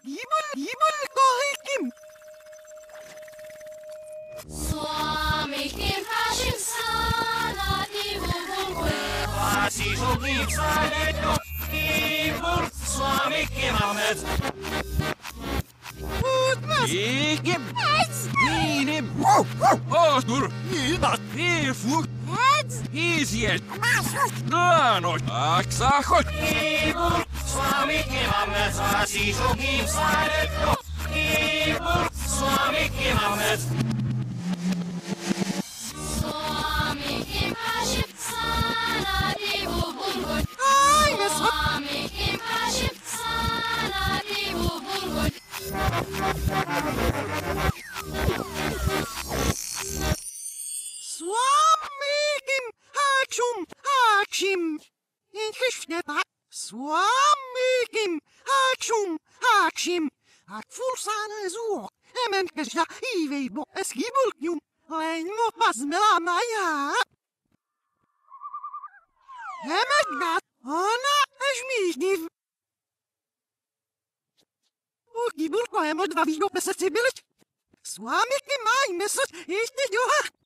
Gibel kohikim. Swami kim hashim sana divulgum Asi žogím saneto, Ibur, Swami kim Ahmed. Ikim, Ninim, Ostur, Idat, Ifuk, Isjet, Nano, Aksakot. Ibur, Swami kim Ahmed, Asi žogím saneto, Ibur, Swami kim Ahmed. Swami kim hashim sana divulgum Swami kim hashim sana divulgum Swamikim Hakshim. Inkrishnet Swamikim Hakshim. Akfulsana zuok. Emenkesja iveibo eskibulkjum. Lengo pasmelanaya. Emekdat ona eshmishniv. Ukibulko emod vavigo pesasibilit. Swamikim ay mesut işte yoha.